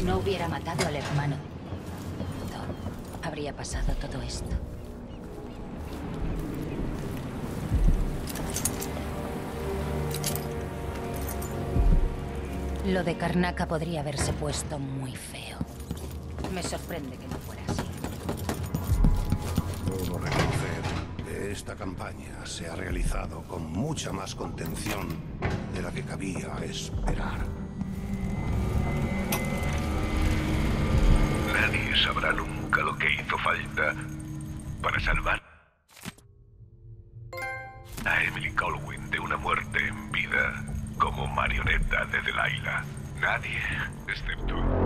no hubiera matado al hermano de Thor, habría pasado todo esto. Lo de Karnaca podría haberse puesto muy feo. Me sorprende que no fuera así. Debo reconocer que esta campaña se ha realizado con mucha más contención de la que cabía esperar. Nadie sabrá nunca lo que hizo falta para salvar a Emily Colwyn de una muerte en vida como marioneta de Delilah. Nadie, excepto